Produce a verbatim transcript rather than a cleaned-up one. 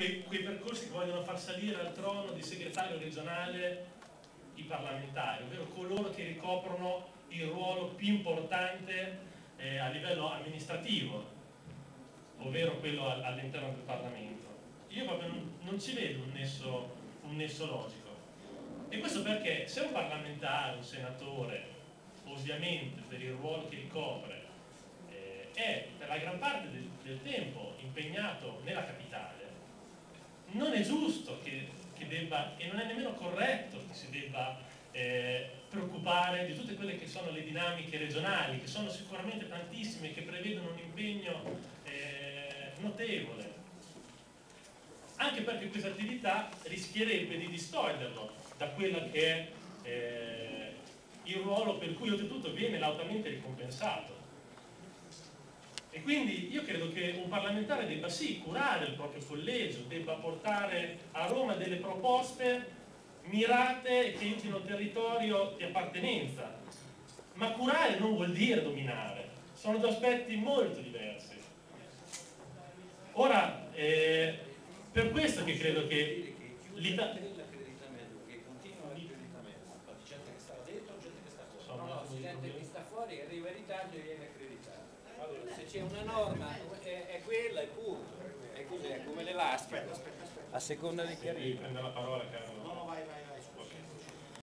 quei, quei percorsi che vogliono far salire al trono di segretario regionale i parlamentari, ovvero coloro che ricoprono il ruolo più importante eh, a livello amministrativo, ovvero quello all'interno del Parlamento. Io proprio non, non ci vedo un nesso, un nesso logico. E questo perché se un parlamentare, un senatore, ovviamente per il ruolo che ricopre, eh, è per la gran parte del, del tempo impegnato nella capitale, non è giusto che, che debba, e non è nemmeno corretto che si debba eh, preoccupare di tutte quelle che sono le dinamiche regionali, che sono sicuramente tantissime, che prevedono un impegno eh, notevole, anche perché questa attività rischierebbe di distoglierlo da quella che è eh, il ruolo per cui oltretutto viene lautamente ricompensato. E quindi io credo che un parlamentare debba sì curare il proprio collegio, debba portare a Roma delle proposte mirate e che aiutino il territorio di appartenenza, ma curare non vuol dire dominare, sono due aspetti molto diversi. Ora, eh, per questo che credo che l'Italia... L'accreditamento, che continua l'accreditamento, ma di gente che sta dentro o gente che sta fuori? No, no, gente che sta fuori arriva in ritardo e viene accreditato. Allora, se c'è una norma è, è quella, è punto. È così, è come l'elastico, a seconda di chi arriva. Prende la parola, Carlo.